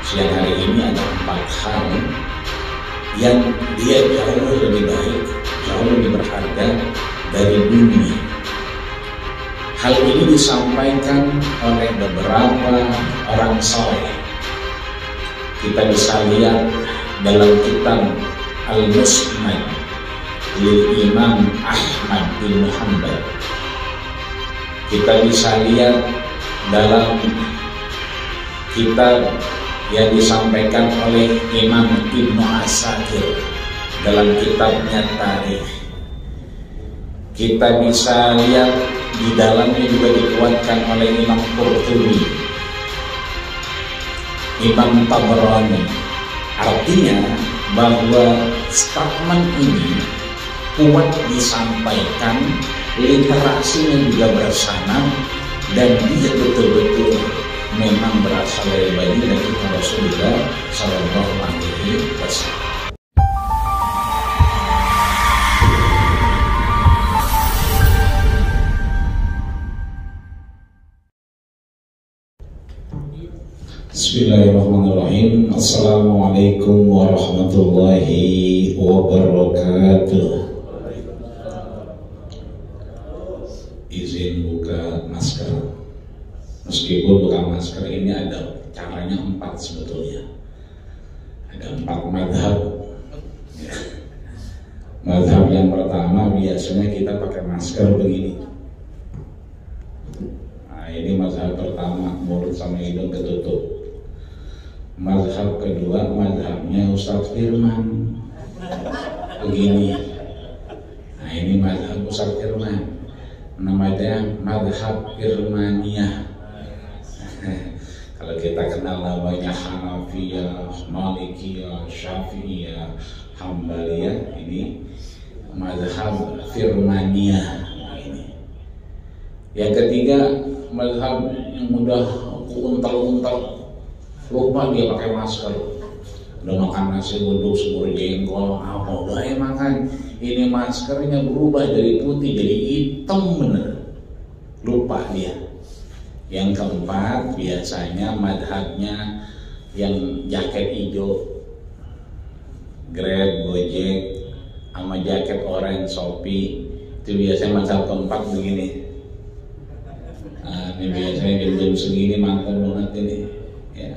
siang hari ini ada 4 hal yang dia jauh lebih baik, jauh lebih berharga dari dunia. Hal ini disampaikan oleh beberapa orang saleh. Kita bisa lihat dalam kitab Al-Musnad lil Imam Ahmad bin Hanbal. Kita bisa lihat dalam kitab yang disampaikan oleh Imam Ibnu Asakir dalam kitabnya Tarikh. Kita bisa lihat di dalamnya juga dikuatkan oleh Imam Qurtubi, Imam Tabrani. Artinya bahwa statement ini kuat disampaikan, literasinya juga bersanad, dan dia betul-betul memang berasal dari baginda kita Rasulullah Sallallahu Alaihi Wasallam. Bismillahirrahmanirrahim. Assalamualaikum warahmatullahi wabarakatuh. Izin buka masker. Meskipun buka masker ini ada caranya 4 sebetulnya. Ada 4 madhab. Madhab yang pertama biasanya kita pakai masker begini. Nah, ini madhab pertama, mulut sama hidung ketutup. Mazhab kedua, mazhabnya Ustadz Firman begini. Nah, ini mazhab Ustadz Firman, namanya mazhab Firmaniyah. Kalau kita kenal namanya Hanafiyah, Malikiyah, Syafi'iyah, Hambaliyah, ini mazhab Firmaniyah. Nah, ini yang ketiga, mazhab yang mudah untal-untal. Lupa dia pakai masker, udah makan nasi uduk semur jengkol apa udah makan, ini maskernya berubah dari putih jadi hitam bener, lupa dia. Yang keempat biasanya madhabnya yang jaket hijau, Grab, Gojek, sama jaket orange, Shopee, itu biasanya madhab keempat begini. Nah, ini biasanya jam-jam segini mantap banget ini ya.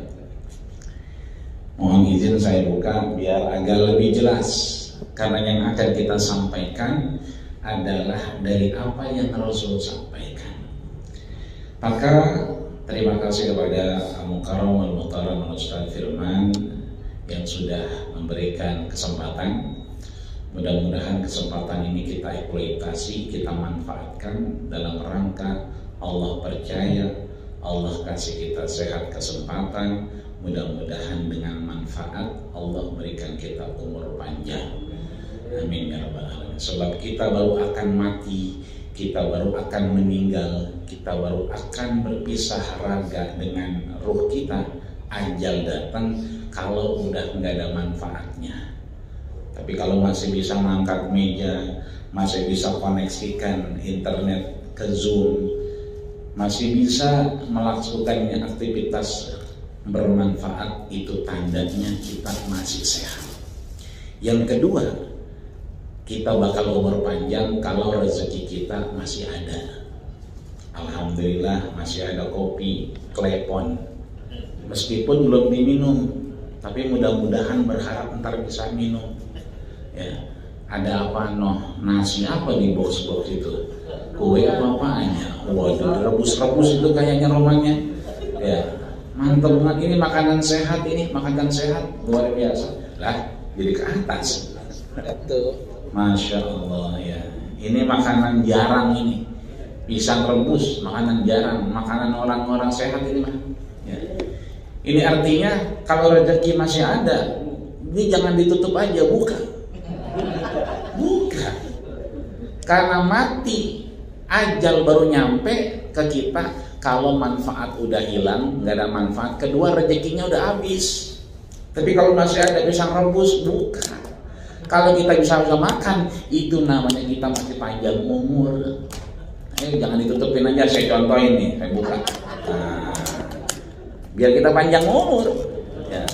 Mohon izin saya buka biar agak lebih jelas, karena yang akan kita sampaikan adalah dari apa yang Rasul sampaikan. Maka terima kasih kepada Al-Mukarram Al-Muhtaram Ustadz Firman yang sudah memberikan kesempatan. Mudah-mudahan kesempatan ini kita eksploitasi, kita manfaatkan dalam rangka Allah percaya, Allah kasih kita sehat kesempatan. Mudah-mudahan dengan manfaat Allah berikan kita umur panjang. Amin ya rabbal alamin. Sebab kita baru akan mati, kita baru akan meninggal, kita baru akan berpisah raga dengan ruh kita. Ajal datang kalau udah nggak ada manfaatnya. Tapi kalau masih bisa mengangkat meja, masih bisa koneksikan internet ke Zoom, masih bisa melakukan aktivitas bermanfaat, itu tandanya kita masih sehat. Yang kedua, kita bakal umur panjang kalau rezeki kita masih ada. Alhamdulillah masih ada kopi klepon, meskipun belum diminum, tapi mudah-mudahan berharap ntar bisa minum ya. Ada apa noh, nasi apa di box-box itu, kue apa-apanya, waduh rebus-rebus itu kayaknya romanya ya. Mantap banget, ini makanan sehat, ini makanan sehat luar biasa lah, jadi ke atas. Masya Allah ya. Ini makanan jarang ini, pisang rebus makanan jarang, makanan orang-orang sehat ini mah. Ya. Ini artinya kalau rezeki masih ada, ini jangan ditutup aja, buka. Karena mati, ajal baru nyampe ke kita. Kalau manfaat udah hilang, nggak ada manfaat. Kedua, rezekinya udah habis. Tapi kalau masih ada pisang rebus, buka. Kalau kita bisa makan, itu namanya kita masih panjang umur. Jangan ditutupin aja, saya contohin nih, saya buka. Nah, biar kita panjang umur. Ya.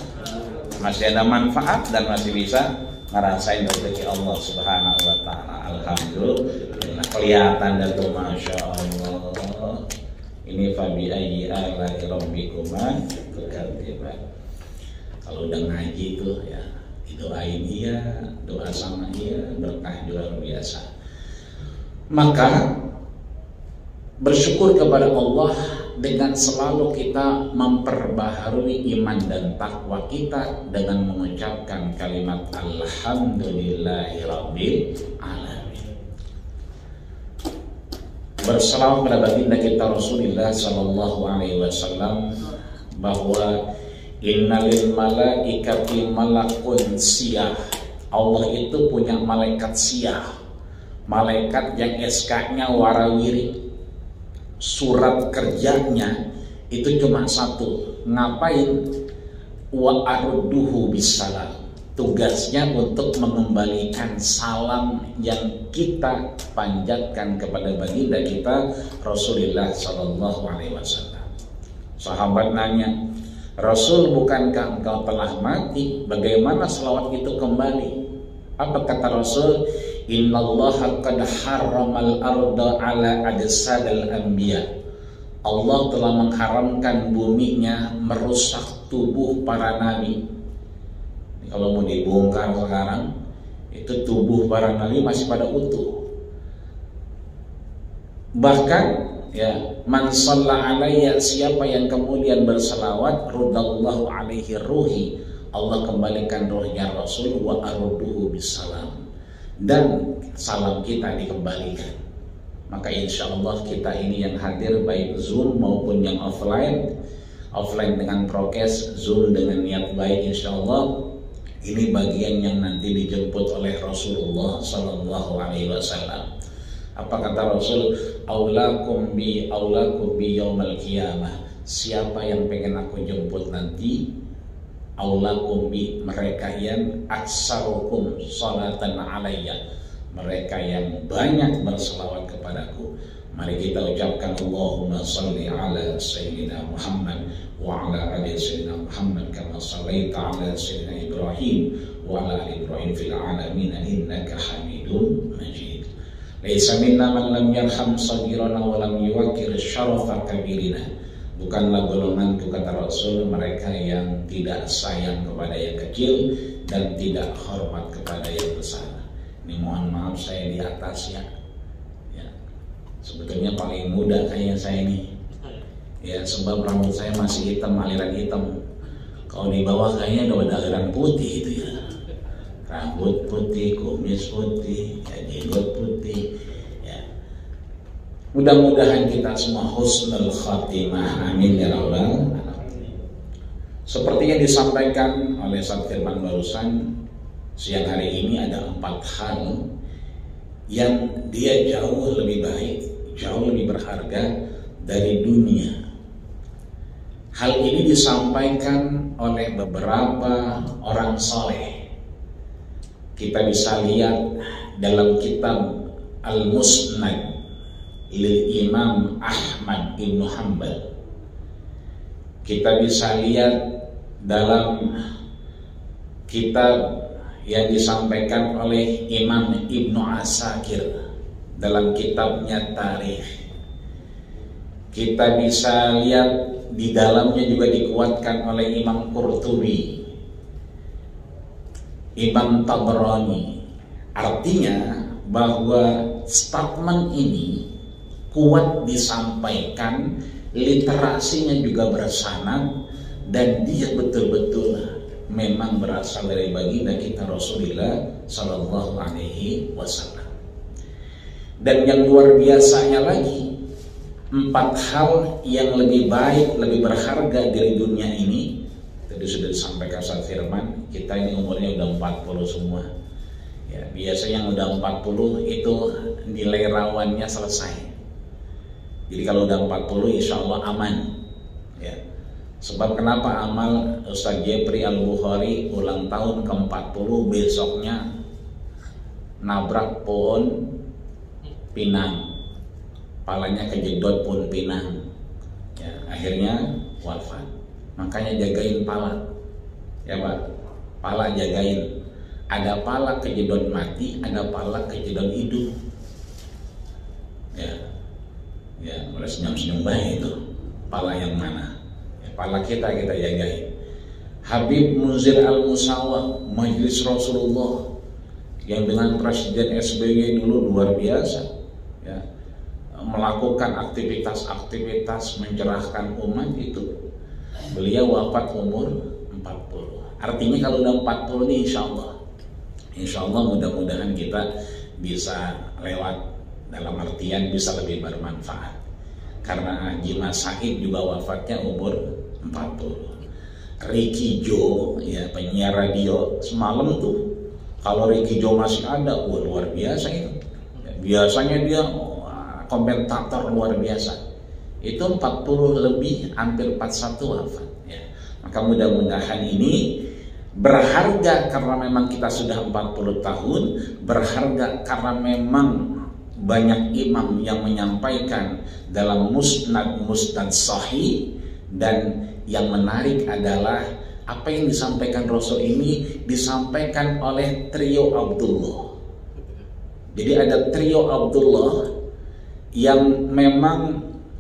masih ada manfaat dan masih bisa ngerasain rezeki Allah Subhanahu wa taala. Alhamdulillah, kelihatan dan tuh masya Allah. Ini fabi ayyi ala'i rabbikuma tukadziban. Kalau udah ngaji tuh ya didoain iya, doa sama iya, berkah luar biasa. Maka bersyukur kepada Allah dengan selalu kita memperbaharui iman dan takwa kita dengan mengucapkan kalimat alhamdulillahirabbil alamin. Berselawat kepada baginda kita Rasulullah sallallahu alaihi wasallam bahwa innalil malaikati malakun siyah. Allah itu punya malaikat siyah, malaikat yang SK-nya warawiri. Surat kerjanya itu cuma satu, ngapain? Wa arduhu bisalam. Tugasnya untuk mengembalikan salam yang kita panjatkan kepada baginda kita Rasulullah sallallahu alaihi wasallam. Sahabat nanya, Rasul, bukankah engkau telah mati? Bagaimana selawat itu kembali? Apa kata Rasul? Innallaha qad harramal arda ala ajsadil anbiya. Allah telah mengharamkan buminya merusak tubuh para nabi. Kalau mau dibongkar sekarang, itu tubuh para nabi masih pada utuh. Bahkan ya, man shalla alayya, siapa yang kemudian berselawat, rudallahu alaihi ruhi, Allah kembalikan rohnya Rasul, wa arduhu bisalam, dan salam kita dikembalikan. Maka insya Allah kita ini yang hadir baik Zoom maupun yang offline dengan prokes, Zoom dengan niat baik, insya Allah ini bagian yang nanti dijemput oleh Rasulullah Sallallahu Alaihi Wasallam. Apa kata Rasul? Aulakum bi yaumal qiyamah. Siapa yang pengen aku jemput nanti? Aulakum bi, mereka yang aksarukum salatan alayya, mereka yang banyak berselawat kepadaku. Mari kita ucapkan Allahumma salli ala Sayyidina Muhammad wa ala ali Sayyidina Muhammad kama sallaita ala Sayyidina Ibrahim wa ala ali Ibrahim fil alamin innaka Hamidum Majid. Laisa minna man lam yarham saghirana wa lam yuwaqqir syarafa kabirina. Bukanlah golonganku, kata Rasul, mereka yang tidak sayang kepada yang kecil dan tidak hormat kepada yang besar. Ini mohon maaf saya di atas ya. Sebetulnya paling muda kayaknya saya ini. Ya, sebab rambut saya masih hitam, aliran hitam. Kalau di bawah kayaknya ada aliran putih itu ya. Rambut putih, kumis putih, jenggot putih. Ya. Mudah-mudahan kita semua husnul khatimah, amin ya rabbal alamin. Seperti yang disampaikan oleh Ustaz Firman barusan, siang hari ini ada 4 hal yang dia jauh lebih baik, jauh lebih berharga dari dunia. Hal ini disampaikan oleh beberapa orang soleh. Kita bisa lihat dalam kitab Al-Musnad lil Imam Ahmad ibn Hanbal. Kita bisa lihat dalam kitab yang disampaikan oleh Imam Ibnu Asakir dalam kitabnya Tarikh. Kita bisa lihat di dalamnya juga dikuatkan oleh Imam Qurtubi, Imam Tabrani. Artinya bahwa statement ini kuat disampaikan, literasinya juga bersanad, dan dia betul-betul memang berasal dari baginda kita Rasulullah Sallallahu Alaihi Wasallam. Dan yang luar biasanya lagi, 4 hal yang lebih baik, lebih berharga dari dunia ini. Tadi sudah disampaikan Ustaz Firman, kita ini umurnya udah 40 semua. Ya, biasanya yang udah 40 itu nilai rawannya selesai. Jadi kalau udah 40 insya Allah aman. Ya. Sebab kenapa amal Ustaz Jepri Al-Bukhari ulang tahun ke-40 besoknya nabrak pohon pinang, palanya kejedot pohon pinang, ya, akhirnya wafat. Makanya jagain pala, ya Pak. pala jagain. Ada pala kejedon mati, ada pala kejedon hidup. Ya, mulai senyum-senyum baik itu. Pala yang mana? Ya, pala kita jagain. Habib Munzir Al-Musawa, Majelis Rasulullah, yang dengan Presiden SBY dulu luar biasa, ya, melakukan aktivitas-aktivitas mencerahkan umat itu. Beliau wafat umur 40. Artinya kalau udah 40 ini insya Allah mudah-mudahan kita bisa lewat, dalam artian bisa lebih bermanfaat. Karena Haji Mas Said juga wafatnya umur 40. Ricky Joe, ya, penyiar radio semalam tuh, kalau Ricky Joe masih ada, luar biasa itu. Biasanya dia komentator luar biasa. Itu 40 lebih, hampir 41 wafat. Ya. Maka mudah-mudahan ini berharga karena memang kita sudah 40 tahun, berharga karena memang banyak imam yang menyampaikan dalam musnad sahih. Dan yang menarik adalah apa yang disampaikan Rasul ini disampaikan oleh trio Abdullah. Jadi ada trio Abdullah yang memang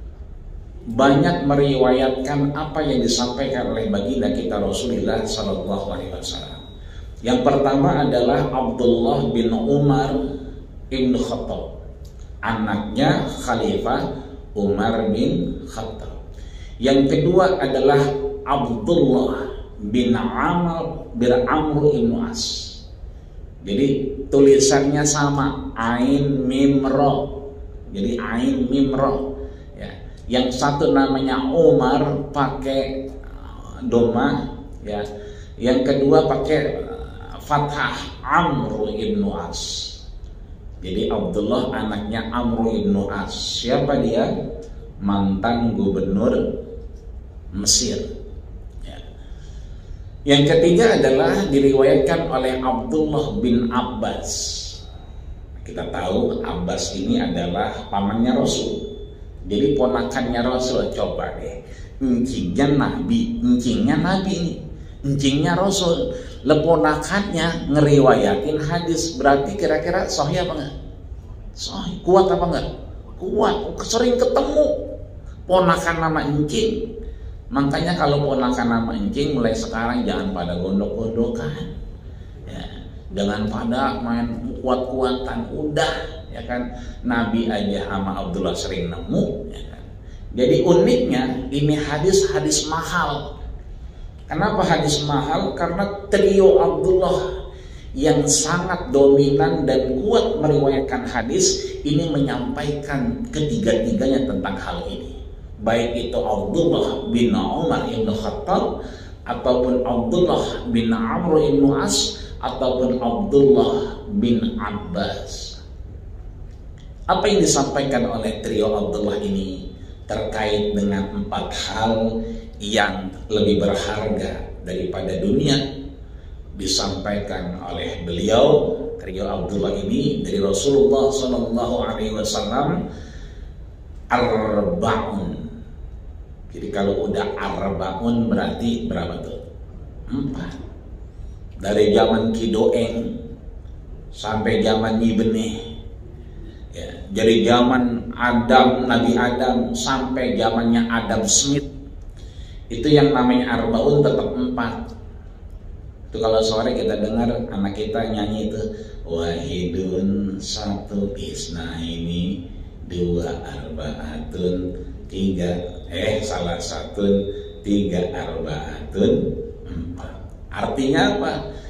banyak meriwayatkan apa yang disampaikan oleh baginda kita Rasulullah Sallallahu Alaihi Wasallam. Yang pertama adalah Abdullah bin Umar ibn Khattab, anaknya Khalifah Umar bin Khattab. Yang kedua adalah Abdullah bin Amr ibn As. Jadi tulisannya sama, Ain Mim Ra. Jadi Ain Mim Ra. Ya. Yang satu namanya Umar pakai doma, ya. Yang kedua pakai fathah, Amr ibn As. Jadi Abdullah anaknya Amr ibn As. Siapa dia? Mantan gubernur Mesir. Ya. Yang ketiga adalah diriwayatkan oleh Abdullah bin Abbas. Kita tahu Abbas ini adalah pamannya Rasul. Jadi ponakannya Rasul. Coba deh, encingnya Nabi ini, encingnya Rasul, leponakannya ngeriwayatin hadis. Berarti kira-kira sahih apa enggak? Sahih. Kuat apa enggak? Kuat. Sering ketemu ponakan nama encing. Makanya kalau ponakan nama encing mulai sekarang jangan pada gondok-gondokan, ya, jangan pada main kuat-kuatan, udah, ya kan. Nabi aja sama Abdullah sering nemu, ya kan. Jadi uniknya ini hadis mahal. Kenapa hadis mahal? Karena trio Abdullah yang sangat dominan dan kuat meriwayatkan hadis ini menyampaikan ketiga-tiganya tentang hal ini. Baik itu Abdullah bin Umar ibn Khattab, ataupun Abdullah bin Amr ibn As, ataupun Abdullah bin Abbas. Apa yang disampaikan oleh trio Abdullah ini terkait dengan 4 hal yang lebih berharga daripada dunia, disampaikan oleh beliau trio Abdullah ini dari Rasulullah Sallallahu Alaihi Wasallam. Arba'un. Jadi kalau udah arba'un berarti berapa tuh? 4. Dari zaman Kidoeng sampai zaman Nyi Benih, ya, dari zaman Nabi Adam sampai zamannya Adam Smith, itu yang namanya arba'un tetap 4. Itu kalau sore kita dengar anak kita nyanyi itu, wahidun satu isnaini, 2 arba'atun, 3 salah satu 3 arba'atun 4. Artinya apa?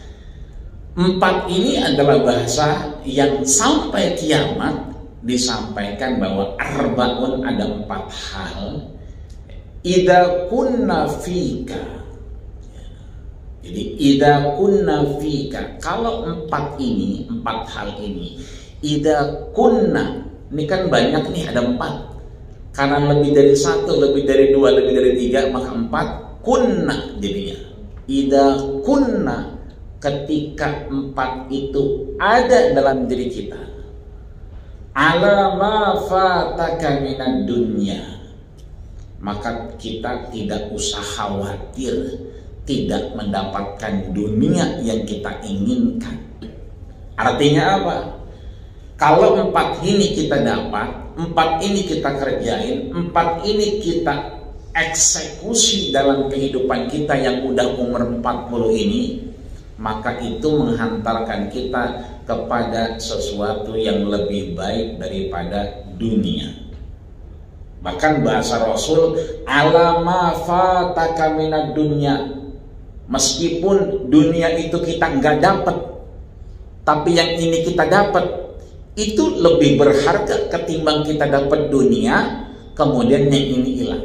4 ini adalah bahasa yang sampai kiamat disampaikan bahwa arba'un ada 4 hal. Idza kunna fika. Jadi idza kunna fika, kalau 4 hal ini, idza kunna, ini kan banyak nih, ada 4. Karena lebih dari 1, lebih dari 2, lebih dari 3, maka 4 kunna jadinya. Idza kunna, ketika 4 itu ada dalam diri kita. Ala ma fataka minad dunya, maka kita tidak usah khawatir tidak mendapatkan dunia yang kita inginkan. Artinya apa? Kalau 4 ini kita dapat, 4 ini kita kerjain, 4 ini kita eksekusi dalam kehidupan kita yang udah umur 40 ini, maka itu menghantarkan kita kepada sesuatu yang lebih baik daripada dunia. Bahkan bahasa Rasul, alama fataka minad dunya, meskipun dunia itu kita nggak dapat, tapi yang ini kita dapat, itu lebih berharga ketimbang kita dapat dunia kemudian yang ini hilang.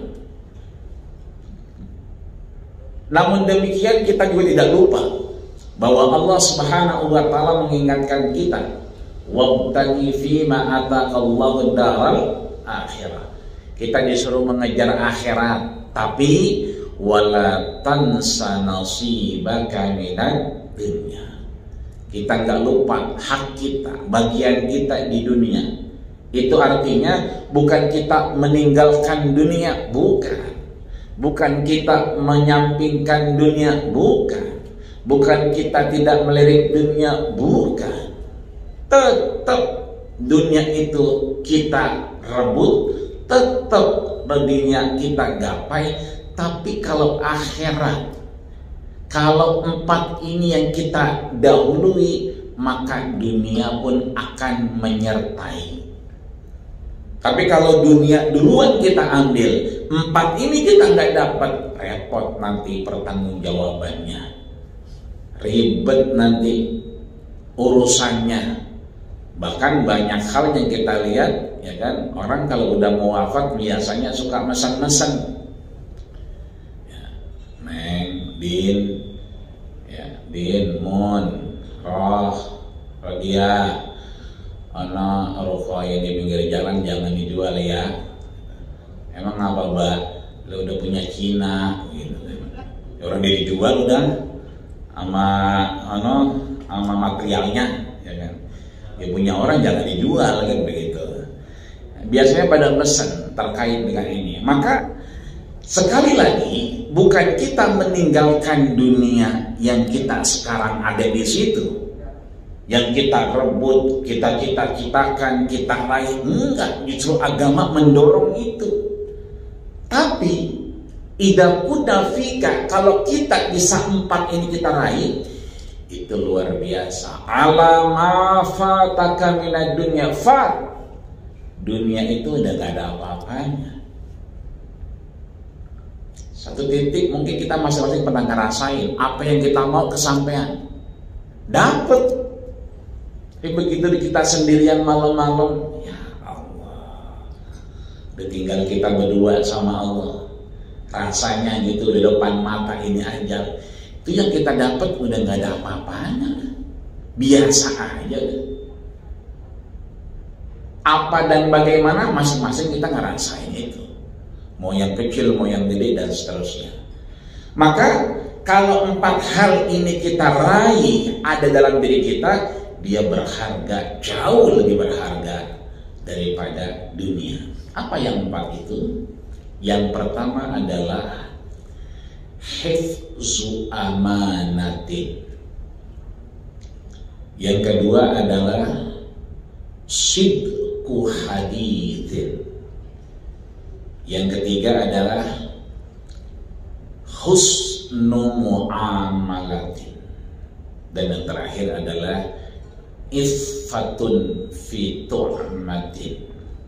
Namun demikian kita juga tidak lupa bahwa Allah Subhanahu wa taala mengingatkan kita, wabtaghi fima ataqallahu daral akhirah. Kita disuruh mengejar akhirat, tapi wala tansa nasibaka minad dunya. Kita nggak lupa hak kita, bagian kita di dunia. Itu artinya bukan kita meninggalkan dunia, bukan. Bukan kita menyampingkan dunia, bukan. Bukan kita tidak melirik dunia, bukan. Tetap dunia itu kita rebut, tetap dunia kita gapai. Tapi kalau akhirat, kalau 4 ini yang kita dahului, maka dunia pun akan menyertai. Tapi kalau dunia duluan kita ambil, 4 ini kita nggak dapat, repot nanti pertanggungjawabannya, ribet nanti urusannya. Bahkan banyak hal yang kita lihat, ya kan, orang kalau udah mau wafat biasanya suka mesen-mesen. Din, ya, Din, Mun, Roh, Rodia, ana rokok di pinggir jalan jangan dijual ya. Emang apa, Mbak? Lu udah punya Cina, gitu. Ya, orang dia dijual udah sama materialnya, ya kan. Ya punya orang jangan dijual kan begitu. Biasanya pada pesen terkait dengan ini. Maka sekali lagi, bukan kita meninggalkan dunia yang kita sekarang ada di situ, yang kita rebut, kita cita-citakan, kita raih. Enggak, justru agama mendorong itu. Tapi idza kunna fika, kalau kita bisa 4 ini kita raih, itu luar biasa. Alama fataka minad dunya, fat. Dunia itu udah gak ada apa-apanya. Satu titik mungkin kita masing-masing pernah ngerasain apa yang kita mau kesampaian, dapet. Tapi begitu kita sendirian malam-malam, ya Allah, udah tinggal kita berdua sama Allah, rasanya gitu di depan mata ini aja. Itu yang kita dapat udah nggak ada apa-apanya, biasa aja. Apa dan bagaimana masing-masing kita ngerasain itu. Mau yang kecil, mau yang gede, dan seterusnya. Maka kalau 4 hal ini kita raih ada dalam diri kita, dia berharga, jauh lebih berharga daripada dunia. Apa yang 4 itu? Yang pertama adalah hifzu amanatin. Yang kedua adalah sidqu hadithin. Yang ketiga adalah husnu muamalatin. Dan yang terakhir adalah iffatun fi tu'matin.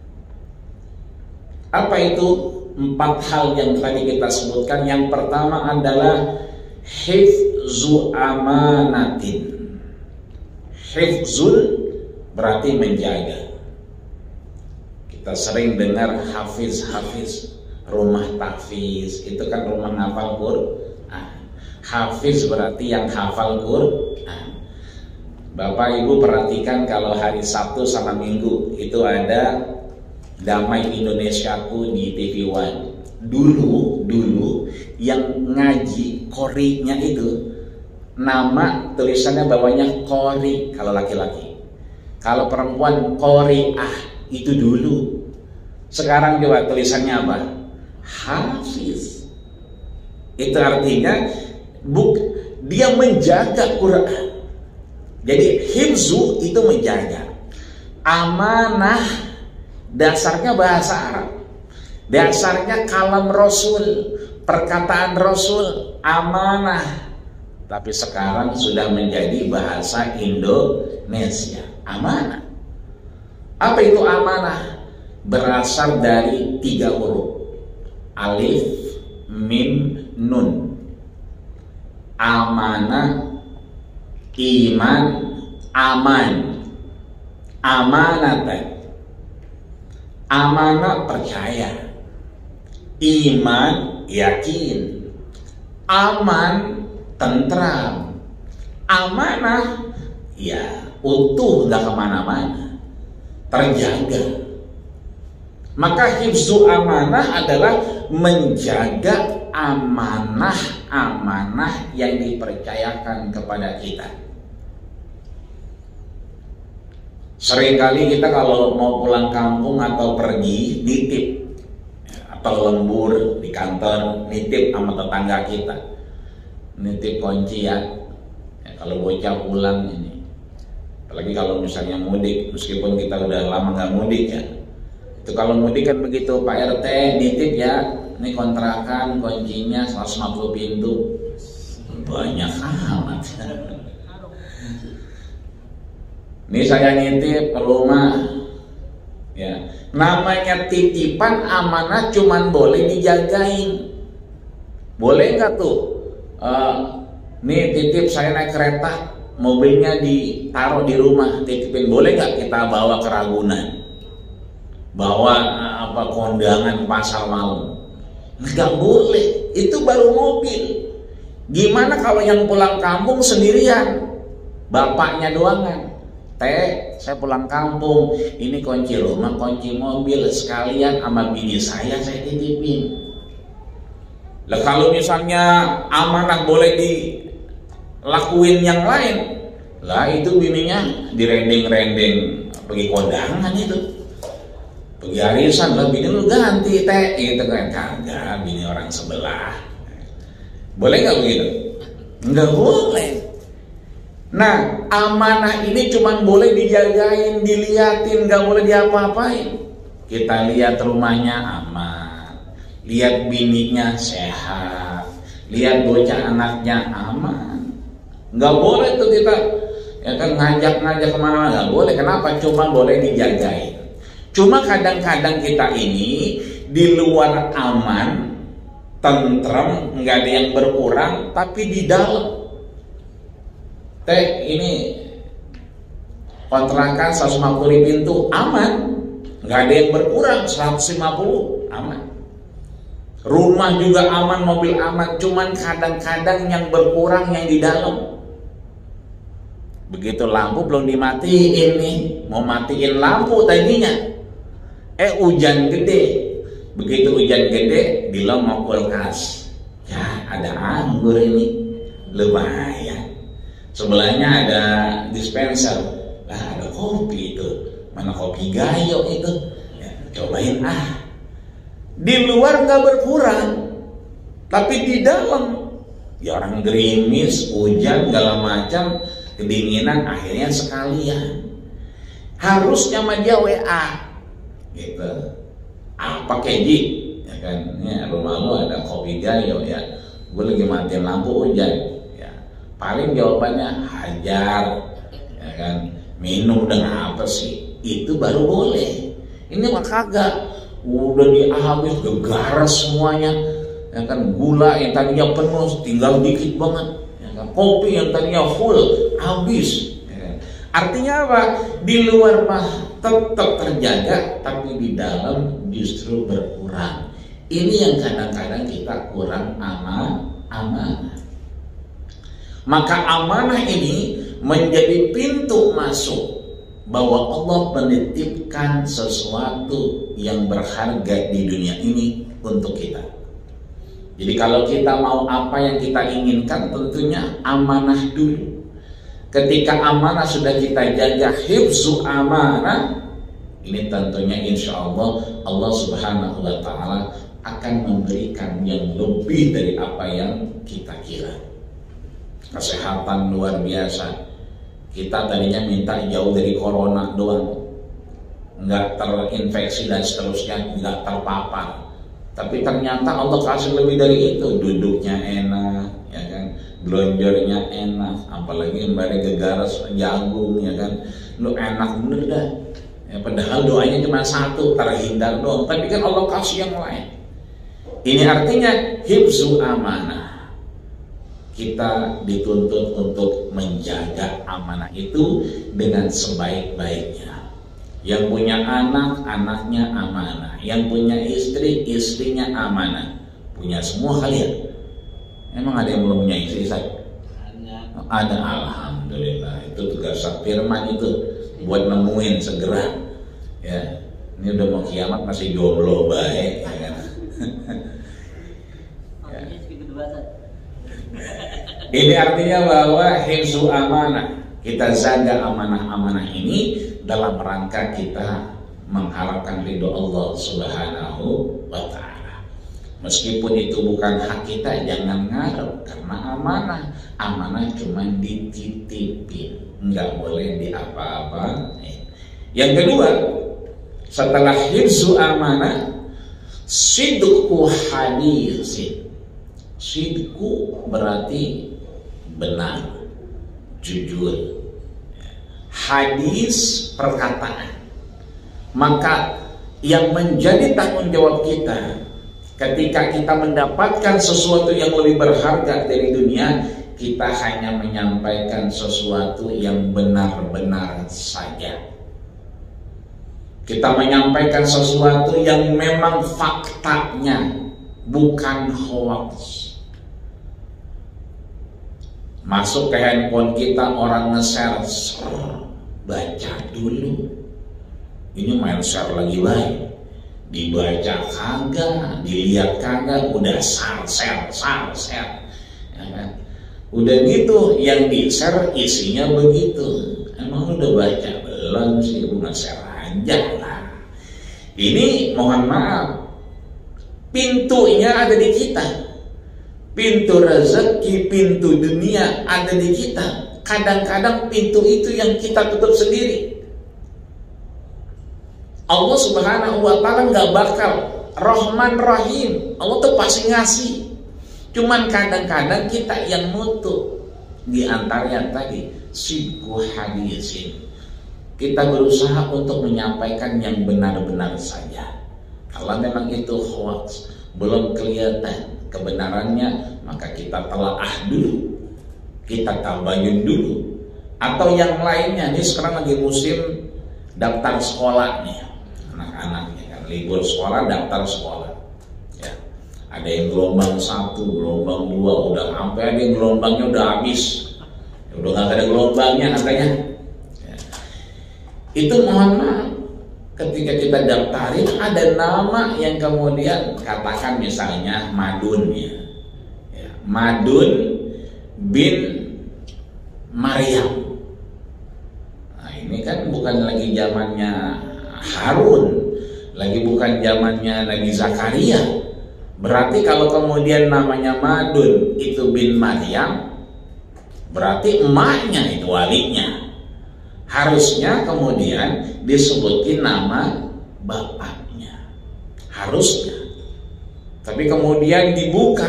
Apa itu 4 hal yang tadi kita sebutkan? Yang pertama adalah hifzu amanatin. Hifzul berarti menjaga. Kita sering dengar hafiz, rumah tahfiz, itu kan rumah hafal Quran. Hafiz berarti yang hafal Quran. Bapak Ibu perhatikan kalau hari Sabtu sama Minggu itu ada Damai Indonesiaku di TV One. Dulu yang ngaji qori'nya itu nama tulisannya bawahnya qori kalau laki-laki. Kalau perempuan qori'ah. Itu dulu. Sekarang coba tulisannya apa? Hafiz. Itu artinya dia menjaga Quran. Jadi hifzu itu menjaga. Amanah dasarnya bahasa Arab. Dasarnya kalam Rasul, perkataan Rasul, amanah. Tapi sekarang sudah menjadi bahasa Indonesia, amanah. Apa itu amanah? Berasal dari 3 huruf. Alif, mim, nun. Amanah, iman, aman. Amanatan. Amanah percaya. Iman yakin. Aman tentram. Amanah ya utuh, nggak kemana-mana, terjaga. Maka hifzu amanah adalah menjaga amanah-amanah yang dipercayakan kepada kita. Seringkali kita kalau mau pulang kampung atau pergi nitip, atau lembur di kantor, nitip sama tetangga kita, nitip kunci ya. Kalau bocah pulang ini, apalagi kalau misalnya mudik, meskipun kita udah lama nggak mudik ya, itu kalau mudik kan begitu, Pak RT nitip ya, ini kontrakan kuncinya 150 pintu, banyak amat. Ini saya nitip ke rumah ya, namanya titipan amanah cuman boleh dijagain. Boleh nggak tuh nih titip saya naik kereta, mobilnya ditaruh di rumah, titipin, boleh nggak kita bawa ke Ragunan, bawa kondangan pasar malam? Nggak boleh, itu baru mobil. Gimana kalau yang pulang kampung sendirian, bapaknya doangan? Saya pulang kampung, ini kunci rumah, kunci mobil sekalian sama bini saya titipin. Lah kalau misalnya amanah boleh dilakuin yang lain, lah itu bininya direndeng-rendeng pergi kondangan itu, pergi arisan, lah bini lu ganti itu kan, kagak, bini orang sebelah. Boleh nggak begitu? Nggak boleh. Nah, amanah ini cuma boleh dijagain, diliatin, nggak boleh diapa-apain. Kita lihat rumahnya aman, lihat bininya sehat, lihat bocah anaknya aman. Nggak boleh tuh kita ya kan ngajak-ngajak kemana-mana, nggak boleh. Kenapa? Cuma boleh dijagain. Cuma kadang-kadang kita ini di luar aman, tentrem, nggak ada yang berkurang, tapi di dalam. Ini kontrakan 150 pintu aman, nggak ada yang berkurang, 150 aman. Rumah juga aman, mobil aman, cuman kadang-kadang yang berkurang yang di dalam. Begitu lampu belum dimatiin nih, mau matiin lampu tadinya, hujan gede. Begitu hujan gede, bilang mau kulkas, ya ada anggur ini, lumayan. Sebelahnya ada dispenser, lah ada kopi itu, mana kopi gayo itu, ya, cobain Di luar nggak berkurang, tapi di dalam ya orang gerimis, hujan, segala macam, kedinginan, akhirnya sekalian. Harusnya sama dia WA, gitu. Pakai Ji, ya kan? Ini rumah lu ada kopi gayo ya, gue lagi matiin lampu hujan. Paling jawabannya hajar, ya kan, minum dengan apa sih? Itu baru boleh. Ini mah kagak, udah dihabis, gegaras semuanya, ya kan, gula yang tadinya penuh tinggal dikit banget, ya kan? Kopi yang tadinya full habis. Ya kan? Artinya apa? Di luar mah tetap terjaga, tapi di dalam justru berkurang. Ini yang kadang-kadang kita kurang amanah. Maka amanah ini menjadi pintu masuk bahwa Allah menitipkan sesuatu yang berharga di dunia ini untuk kita. Jadi kalau kita mau apa yang kita inginkan, tentunya amanah dulu. Ketika amanah sudah kita jaga, hifzu amanah, ini tentunya insya Allah Allah Subhanahu wa Ta'ala akan memberikan yang lebih dari apa yang kita kira. kesehatan luar biasa. Kita tadinya minta jauh dari corona doang, nggak terinfeksi dan seterusnya, nggak terpapar. Tapi ternyata Allah kasih lebih dari itu. Duduknya enak, ya kan, gelonjornya enak, apalagi kembali gegaras jagung, ya kan, lu enak bener dah. Ya, padahal doanya cuma satu, terhindar doang. Tapi kan Allah kasih yang lain. Ini artinya hifzu amanah. Kita dituntut untuk menjaga amanah itu dengan sebaik-baiknya. Yang punya anak, anaknya amanah. Yang punya istri, istrinya amanah. Punya semua kalian. Emang ada yang belum punya istri, saya? Ada, alhamdulillah. Itu tugas firman itu, buat nemuin segera. Ya, ini udah mau kiamat masih jomblo baik, ya kan? Ya. Ini artinya bahwa hifzu amanah, kita jaga amanah-amanah ini dalam rangka kita mengharapkan ridho Allah Subhanahu wa ta'ala. Meskipun itu bukan hak kita, jangan ngarep, karena amanah cuma dititipin, nggak boleh diapa-apain. Yang kedua, setelah hifzu amanah, sidqu hadisin. Sidqu berarti benar, jujur. Hadis perkataan. Maka yang menjadi tanggung jawab kita ketika kita mendapatkan sesuatu yang lebih berharga dari dunia, kita hanya menyampaikan sesuatu yang benar-benar saja. Kita menyampaikan sesuatu yang memang faktanya, bukan hoax. Masuk ke handphone kita, orang nge-share, baca dulu. Ini main share lagi baik, dibaca kagak, dilihat kagak, udah share, ya kan? Udah gitu, yang di-share isinya begitu. Emang udah baca belum sih? Udah share aja lah. Ini mohon maaf, pintunya ada di kita. Pintu rezeki, pintu dunia ada di kita. Kadang-kadang pintu itu yang kita tutup sendiri. Allah Subhanahu wa ta'ala nggak bakal Rahman Rahim. Allah tuh pasti ngasih. Cuman kadang-kadang kita yang nutup. Di antaranya tadi sidqu hadisin. Kita berusaha untuk menyampaikan yang benar-benar saja. Kalau memang itu hoax, belum kelihatan kebenarannya, maka kita telaah dulu, kita tabayun dulu. Atau yang lainnya, ini sekarang lagi musim daftar sekolah nih, anak-anaknya kan libur sekolah, daftar sekolah. Ya, ada yang gelombang 1, gelombang 2, udah sampai ada yang gelombangnya udah habis, udah nggak ada gelombangnya katanya. Ya. Itu mohon maaf, ketika kita daftarin ada nama yang kemudian katakan misalnya Madun, ya. Madun bin Maryam. Nah, ini kan bukan lagi zamannya Harun, lagi bukan zamannya Nabi Zakaria. Berarti kalau kemudian namanya Madun itu bin Maryam, berarti emaknya itu walinya. Harusnya kemudian disebutin nama bapaknya, harusnya. Tapi kemudian dibuka,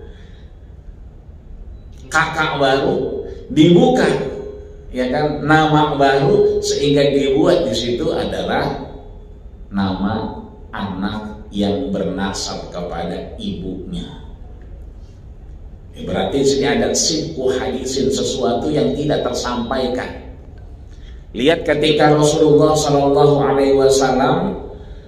kakak baru dibuka, ya kan, nama baru, sehingga dibuat di situ adalah nama anak yang bernasab kepada ibunya. Ya, berarti di sini ada sidqu hadisin, sesuatu yang tidak tersampaikan. Lihat ketika Rasulullah Shallallahu Alaihi Wasallam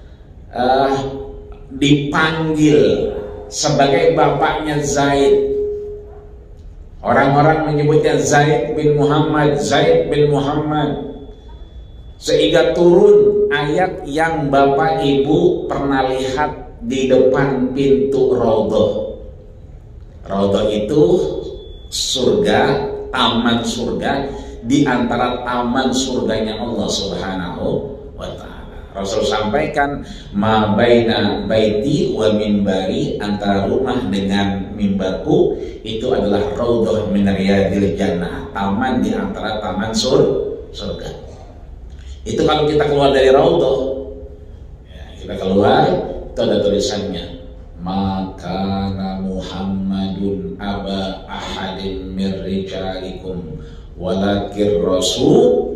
dipanggil sebagai bapaknya Zaid. Orang-orang menyebutnya Zaid bin Muhammad, Zaid bin Muhammad. Sehingga turun ayat yang bapak ibu pernah lihat di depan pintu Raudhah. Raudhah itu surga, taman surga, di antara taman surganya Allah Subhanahu wa ta'ala. Rasul sampaikan, ma baina baiti wa minbari, antara rumah dengan mimbarku itu adalah raudhah min riyadil jannah, taman di antara taman surga. Itu kalau kita keluar dari raudhah, ya, kita keluar, itu ada tulisannya, maka Muhammadun aba ahadin mir rijalikum walakin rasul,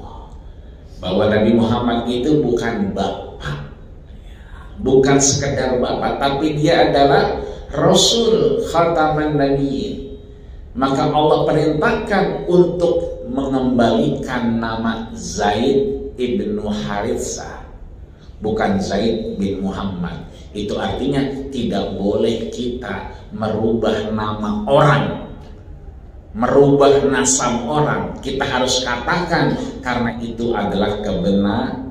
bahwa Nabi Muhammad itu bukan bapak, bukan sekedar bapak, tapi dia adalah Rasul khataman nabiyyin. Maka Allah perintahkan untuk mengembalikan nama Zaid ibnu Haritsah, bukan Zaid bin Muhammad. Itu artinya tidak boleh kita merubah nama orang, merubah nasab orang. Kita harus katakan karena itu adalah kebenaran.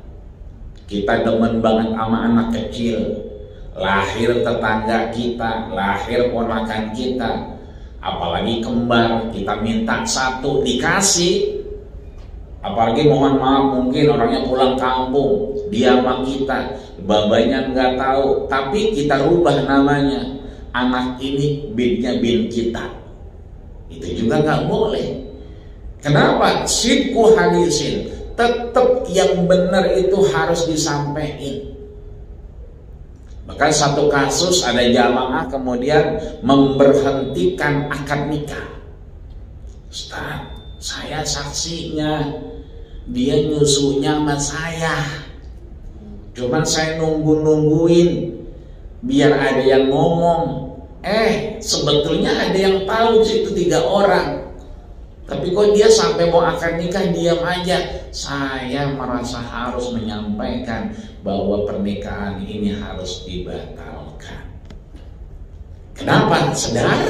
Kita demen banget sama anak kecil, lahir tetangga kita, lahir ponakan kita, apalagi kembar, kita minta satu dikasih. Apalagi mohon maaf, mungkin orangnya pulang kampung, dia sama kita, babanya nggak tahu, tapi kita rubah namanya, anak ini binnya bin kita. Itu juga nggak boleh. Kenapa? Sidku hadisin, tetap yang benar itu harus disampaikan. Bahkan satu kasus ada jamaah kemudian memberhentikan akad nikah. Ustaz, saya saksinya, dia nyusunya sama saya. Cuman saya nungguin biar ada yang ngomong. Sebetulnya ada yang tahu situ 3 orang. Tapi kok dia sampai mau akad nikah diam aja. Saya merasa harus menyampaikan bahwa pernikahan ini harus dibatalkan. Kenapa? Saudara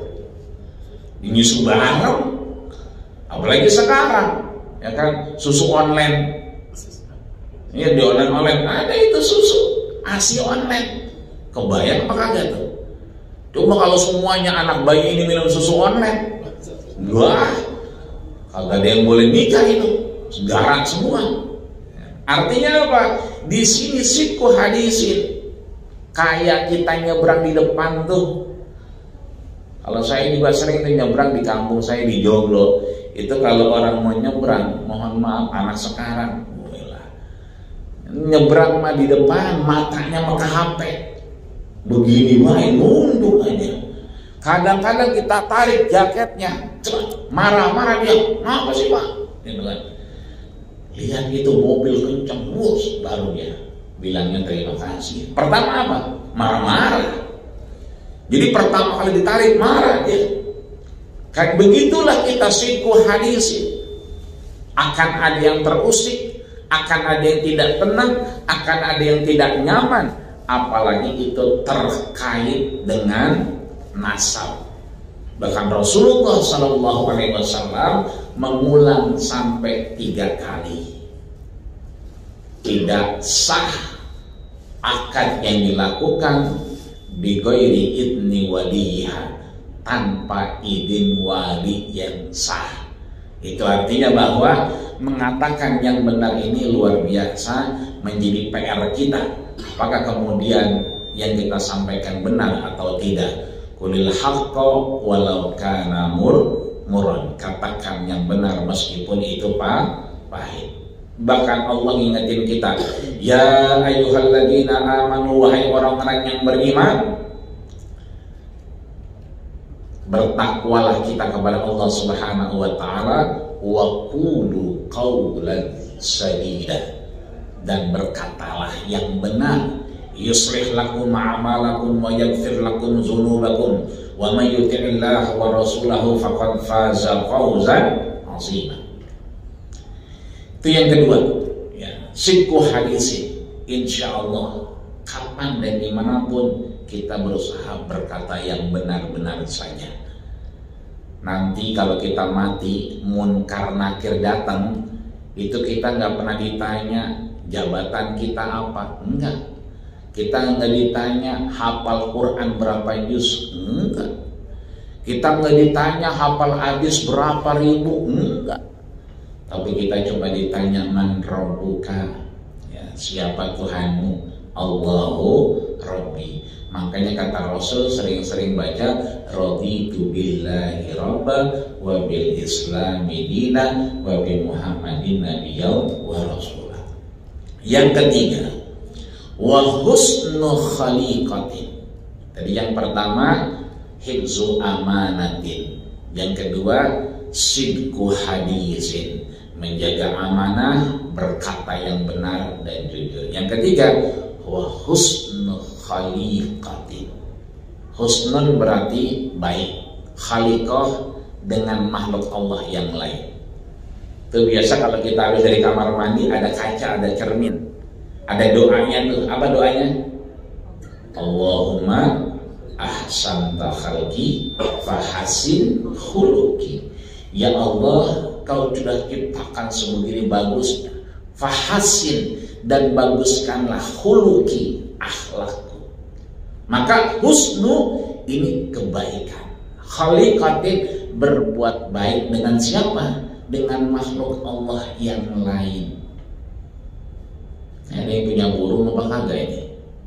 nyusu bareng, apalagi sekarang, ya kan, susu online. Ya di online ada itu susu ASI online. Kebayang apa kagak tuh? Coba kalau semuanya anak bayi ini minum susu online, wah, kagak ada yang boleh nikah itu, garang semua. Artinya apa? Di sini sidku hadisin, kayak kita nyebrang di depan tuh. Kalau saya juga sering tuh nyebrang di kampung saya di Joglo, itu kalau orang mau nyebrang, mohon maaf anak sekarang, nyebrang mah di depan, matanya mah ke HP. Begini main nunduk aja. Kadang-kadang kita tarik jaketnya, marah-marah dia, apa sih pak? Gitu kan. Lihat itu mobil kencang, bus, baru dia bilangnya terima kasih. Pertama apa? Marah-marah. Jadi pertama kali ditarik marah dia. Kayak begitulah kita sidku hadisin. Akan ada yang terusik, akan ada yang tidak tenang, akan ada yang tidak nyaman. Apalagi itu terkait dengan nasab. Bahkan Rasulullah SAW mengulang sampai 3 kali. Tidak sah akad yang dilakukan bighairi idni waliha, tanpa izin wali yang sah. Itu artinya bahwa mengatakan yang benar ini luar biasa menjadi PR kita. Apakah kemudian yang kita sampaikan benar atau tidak? Qulil haqqa walau kana murran. Katakan yang benar meskipun itu pahit. Bahkan Allah ngingetin kita, ya ayyuhalladzina amanu, wahai orang-orang yang beriman, bertakwalah kita kepada Allah Subhanahu wa taala, wa qulu qawlan sadida, dan berkatalah yang benar. Yuslih lakum a'malakum wa yaghfir lakum dzunubakum wa may yuti'illah wa rasulahu faqad faza fawzan 'azima. Itu yang kedua, ya, sidku hadisin. Insyaallah kapan dan dimanapun kita berusaha berkata yang benar-benar saja. Nanti kalau kita mati, munkar nakir datang, itu kita nggak pernah ditanya jabatan kita apa, enggak. Kita nggak ditanya hafal Quran berapa juz, enggak. Kita nggak ditanya hafal hadis berapa ribu, enggak. Tapi kita coba ditanya man rabbuka, ya, siapa Tuhanmu? Allahu Rabbi. Makanya kata Rasul sering-sering baca raditu billahi rabba wa bil islami dina wa bi Muhammadin nabiyyan wa rasulah. Yang ketiga, wa husnu khaliqatin. Tadi yang pertama hifzu amanatin, yang kedua sidqu hadisin, menjaga amanah, berkata yang benar dan jujur. Yang ketiga, wa husnu khaliqatin. Husnun berarti baik, khaliqah dengan makhluk Allah yang lain. Itu biasa kalau kita habis dari kamar mandi ada kaca, ada cermin, ada doanya tuh. Apa doanya? Allahumma ahsanta khalqi fahasin khuluqi. Ya Allah, kau sudah ciptakan sebegini bagusnya, fahasin, dan baguskanlah khuluqi, akhlakku. Maka husnu ini kebaikan, khaliqatin berbuat baik dengan siapa? Dengan makhluk Allah yang lain. Nah, ini punya burung apa kagak ini?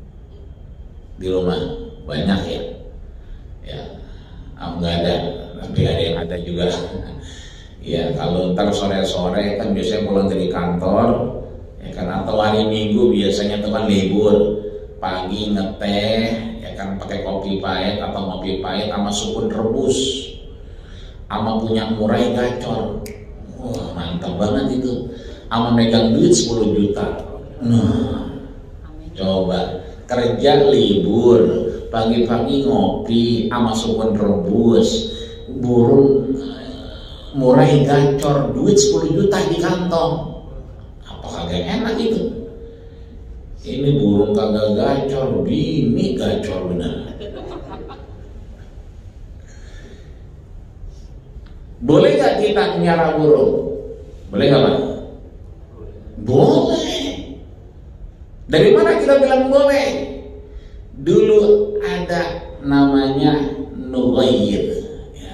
Di rumah banyak ya? Ya, nggak ada, tapi ada yang ada juga. Ya, kalau ntar sore-sore kan biasanya pulang dari kantor, ya kan, atau hari Minggu biasanya tuh kan libur, pagi ngeteh, ya kan, pakai kopi pahit atau ngopi pahit sama sukun rebus, sama punya murai gacor. Wah, mantap banget itu. Sama megang duit 10 juta. Nah, coba kerja libur, pagi-pagi ngopi sama sukun rebus, burung murai gacor, duit 10 juta di kantong. Apa kagak enak itu? Ini burung kagak gacor, bini gacor bener. Boleh gak kita nyara burung? Boleh gak Pak? Boleh. Dari mana kita bilang boleh? Dulu ada namanya Nughayr ya.